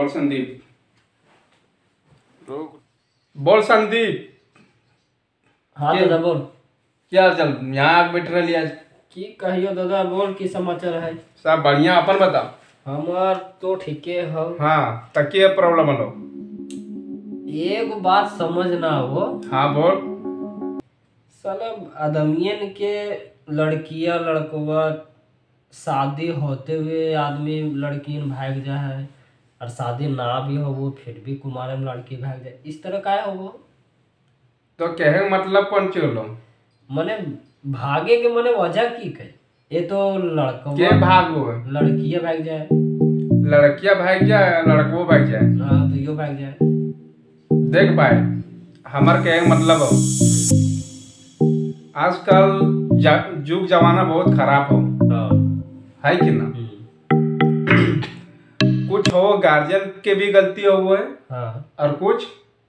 संदीप। बोल संदीप। हाँ दादा बोल। क्या हाल चाल? यहाँ बैठ रही आज की कहियो दादा बोल, की समाचार है? सब बढ़िया, अपन बता। हमार तो ठीके हो। हाँ तकिए प्रॉब्लम लो। एक बात समझ ना हो। हाँ बोल। साला आदमियन के लड़किया लड़कवा शादी होते हुए आदमी लड़कियन भाग जा है, और शादी ना भी हो वो फिर भी कुमार में लड़की भाग जाए, इस तरह का है वो। तो कहे मतलब कौन चलो मने भागे के मने वजह की कहे? ये तो लड़कवा के भागो है? लड़किया भाग जाए, लड़कियां भाग जाए, लड़को भाग जाए। हाँ तो यो भाग जाए। देख भाई, हमार कहे मतलब हो, आजकल जुग जमाना बहुत खराब हो, हाँ है कि ना? कुछ हो गार्जियन के भी गलती हो वो है, हाँ और कुछ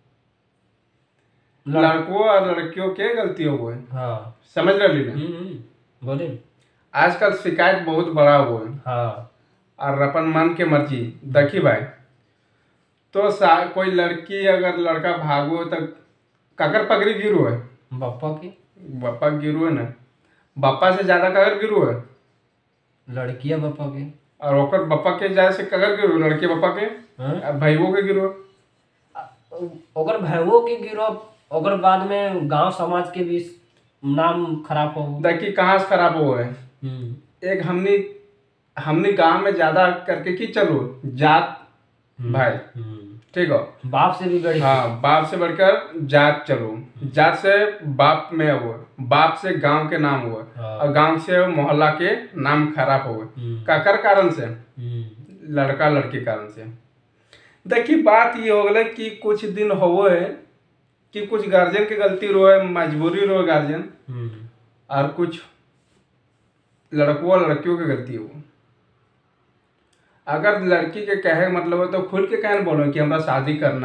लड़कों और लड़कियों के गलती हो वो है। हाँ समझ रही ना? बोले। आजकल शिकायत बहुत बड़ा हुआ है, हाँ और अपन मन के मर्जी देखी भाई। तो कोई लड़की अगर लड़का भागो तो काकर पकड़ी गिरो है? बापा की। बापा गिरो है ना, बापा से ज्यादा काकर गिरो है? लड़किया बापा के। और ओकर बापा के जाए से काकर गिरो? लड़के बापा के, भाईवो के गिरो। ओकर भाईवो के गिरो, ओकर बाद में गांव समाज के भी नाम खराब हो। देखी कहाँ से खराब हो है। एक हमने गांव में ज्यादा करके की चलो जात भाई, ठीक हो, बाप से भी बड़ी। हाँ बाप से बढ़कर जात चलो, जात से बाप में हुआ, बाप से गांव के नाम हुआ, और गांव से मोहल्ला के नाम खराब हुआ। काकर कारण से? लड़का लड़की कारण से। देखिए बात ये हो गया कि कुछ दिन हो है कि कुछ गार्जियन की गलती रोए, मजबूरी रोए गार्जियन, और कुछ लड़कों और लड़कियों की गलती हो। अगर लड़की के कहे मतलब है तो खुल के कहने बोलो कि हमरा शादी करना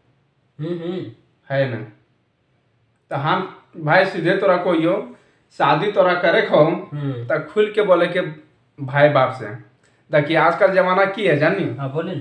है ना? तो हम भाई सीधे तोरा कोई हो शादी तोरा करे खो तो खुल के बोले कि भाई बाप से। देखिए आजकल जमाना की है जानी? हाँ बोले।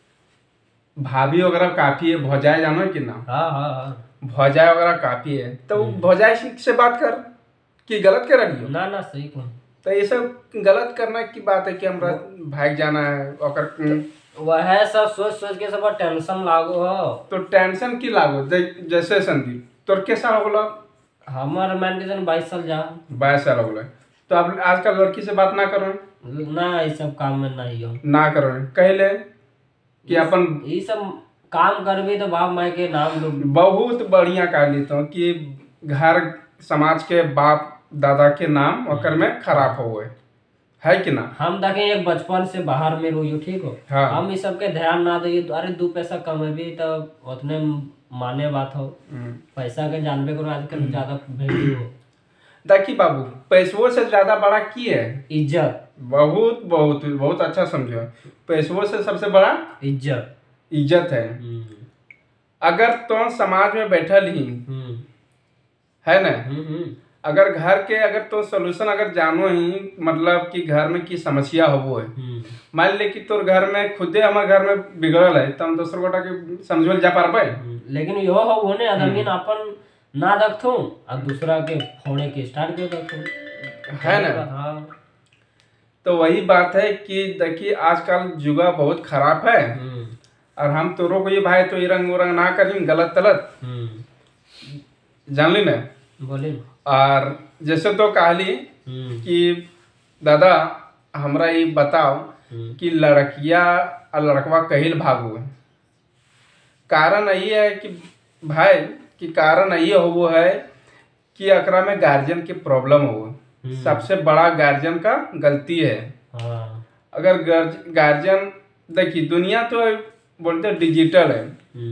भाभी वगैरह काफी है, भौजाई जानो कि ना? हाँ हाँ हाँ। भौजाई वगैरह काफी है, तो भौजाई से बात कर कि गलत कर रही हो ना ना सही कौन। तो ये सब गलत करना की बात है कि हमरा भाग जाना है और वह सब सोच सोच के सब टेंशन लागो हो। तो टेंशन की लागो? जैसे संदीप तोर के साल हो गलो? हमार मान के 22 साल जा। 22 साल हो गए तो अब आजकल लड़की से बात ना करो ना, ये सब काम में नहीं हो ना करो। कहले कि अपन ये सब काम करबी तो बाप माई के नाम लो। बहुत बढ़िया कह लेता हूँ कि घर समाज के बाप दादा के नाम ओकर में खराब हो है कि ना? हम देखें एक बचपन से बाहर में रोइयो, ठीक हो। हाँ। हम इस सब के ध्यान ना दिए, अरे 2 पैसा कमेबी तो उतने माने बात हो। पैसा के जानबे करो आजकल ज्यादा वैल्यू हो। देखी बाबू, पैसों से ज्यादा बड़ा की है? इज्जत। बहुत बहुत बहुत अच्छा समझो, पैसों से सबसे बड़ा इज्जत है। अगर तो समाज में बैठल ही है ना, अगर घर के अगर तो सोल्यूशन अगर जानो ही मतलब कि घर में की समस्या हो है, मान ले कि तोर घर में खुदे हमारे घर में बिगड़ल है तो हम दूसर गोटा के समझल जा पारबे। लेकिन यो हो ने आदमी अपन ना देखथो और दूसरा के फोड़े के स्टार्ट कर देखथो, है ना? हाँ। तो वही बात है कि देखिए आजकल जुगा बहुत खराब है, और हम तो रोक ये भाई तो ये रंग वरंग ना करी गलत तलत, जान ली ना? बोले। और जैसे तो कहली कि दादा हमरा ये बताओ कि लड़किया और लड़कवा कहिल भागो? कारण ये है कि भाई कि कारण ये हो है कि अकरा में गार्जियन की प्रॉब्लम हो, सबसे बड़ा गार्जियन का गलती है। अगर गार्जियन देखिए दुनिया तो बोलते डिजिटल है,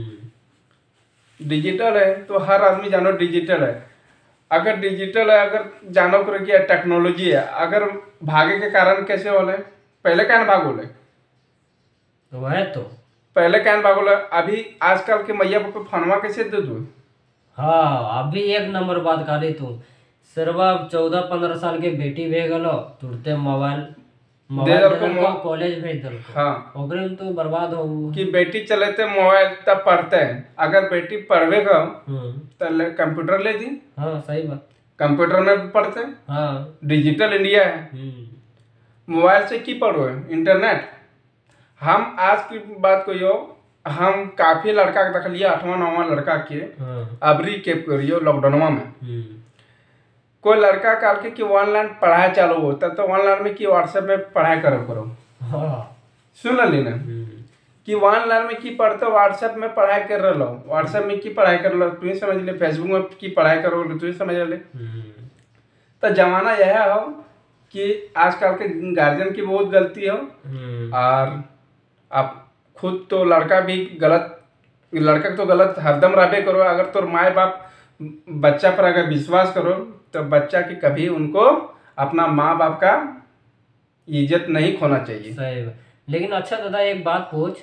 डिजिटल है तो हर आदमी जानो डिजिटल है। अगर डिजिटल है, अगर जानो कर क्या टेक्नोलॉजी है, अगर भागे के कारण कैसे होले? पहले क्या भागोले? वह तो पहले क्या भागोले? अभी आजकल के मैया बाप फोनवा कैसे दे दो? हाँ अभी एक नंबर बात करी तू। सिर्फ 14-15 साल के बेटी भे गलो तुरते दे दल को कॉलेज भेज दल को। हाँ ओकरे में तो बर्बाद हो कि बेटी चलेते मोबाइल तब पढ़ते हैं। अगर बेटी पढ़वे का तो कंप्यूटर ले दी। हाँ सही बात, कंप्यूटर में पढ़ते हैं। हाँ डिजिटल इंडिया है। मोबाइल से की पढ़ो इंटरनेट। हम आज की बात को यो हम काफी लड़का के देखलिए 8वां 9वां लड़का के अबरी के करियो लॉकडाउनवा में कोई लड़का काल के कि ऑनलाइन पढ़ाई चालू हो तब तो ऑनलाइन में कि व्हाट्सएप में पढ़ाई करो सुन ली ना कि ऑनलाइन में की पढ़ते व्हाट्सएप में पढ़ाई कर रहे हो। व्हाट्सएप में की पढ़ाई कर लो तू ही समझ ले, फेसबुक में की पढ़ाई करो तू ही समझ ले। तो जमाना यह हो कि आजकल के गार्जियन की बहुत गलती हो और आप खुद तो लड़का भी गलत, लड़का तो गलत हरदम रहबे करो। अगर तो माए बाप बच्चा पर अगर विश्वास करो तो बच्चा की कभी उनको अपना माँ बाप का इज्जत नहीं खोना चाहिए। सही बात। लेकिन अच्छा दादा एक बात पूछ,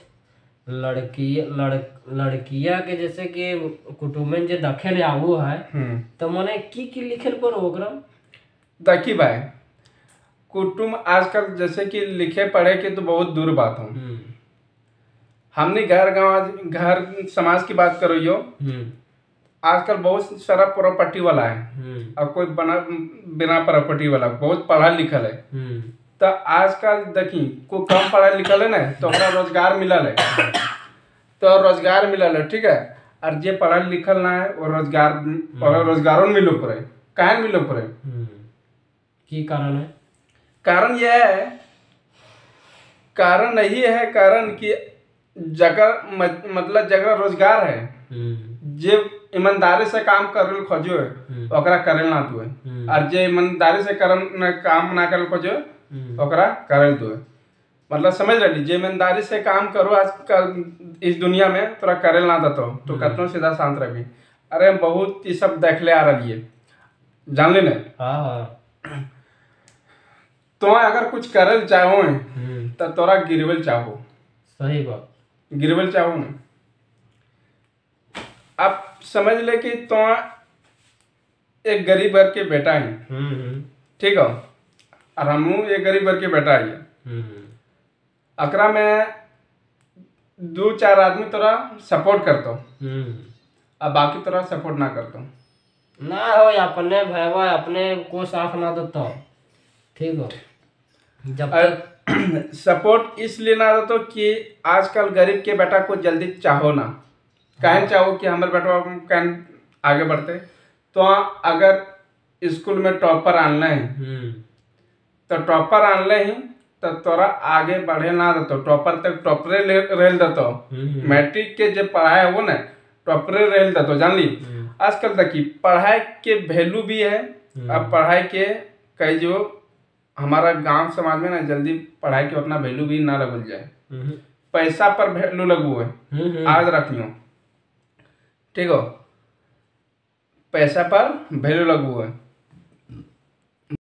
लड़किया के जैसे कि कुटुम्ब जे देखे ले आवो है तो मने की लिखे पर ओकरा देखी भाई कुटुम्ब आजकल जैसे कि लिखे पढ़े के तो बहुत दूर बात हो। हमने घर गांव घर समाज की बात करो यो आजकल बहुत सारा प्रॉपर्टी वाला है और कोई बिना प्रॉपर्टी वाला बहुत पढ़ा लिखल है। तो आजकल देखी कोई कम पढ़ा लिखल है ना तो ओकरा रोजगार मिलल है तो रोजगार मिलल है ठीक है। और जे पढ़ल लिखल ना है वो रोजगारों मिलो पड़े। काहे मिलो पड़े की कारण है? कारण यह है, कारण नहीं है, कारण कि जगह मतलब जगह रोजगार है जे ईमानदारी से काम कर खोजो है ओकरा करे ना तू है और जे ईमानदारी से काम ना करे खोजो ओकरा करे तू है। मतलब समझ रही जे ईमानदारी से काम करो आजकल इस दुनिया में तोरा करे ना दतो तो कतनो सीधा शांत रही। अरे बहुत ये सब देख ले आ रही है जान ले ना। तो अगर कुछ करल चाहो तो तोरा गिरवल चाहो। सही बात, गिरवल चाहो ना। आप समझ ले कि तो एक गरीब घर के बेटा है ठीक है और हम एक गरीब घर के बेटा है। अकरा में 2-4 आदमी तोरा सपोर्ट करता अब बाकी तोरा सपोर्ट ना करता ना हो अपने भैया अपने को साथ ना देता ठीक हो। जब तक सपोर्ट इसलिए ना देता कि आजकल गरीब के बेटा को जल्दी चाहो ना। कहन चाहो कि हमारे बेटा कहन आगे बढ़ते तो अगर स्कूल में टॉपर आनना है तो टॉपर आनले ही तो तोरा आगे बढ़े ना देतो। टॉपर तक टॉपरे रेल देतो। मैट्रिक के जो पढ़ाई है वो ना टॉपरे रेल देतो जान ली। आजकल देखी पढ़ाई के वैल्यू भी है। अब पढ़ाई के कई जो हमारा गांव समाज में ना जल्दी पढ़ाई के उतना वैल्यू भी ना लगल जाए। पैसा पर वैल्यू लगू है आज रखियो ठीक हो। पैसा पर वैल्यू लगू है